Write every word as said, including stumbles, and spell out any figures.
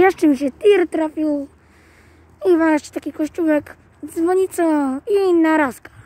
Jeszcze mi się tir trafił. I ma jeszcze taki kościółek, dzwonica i narazka.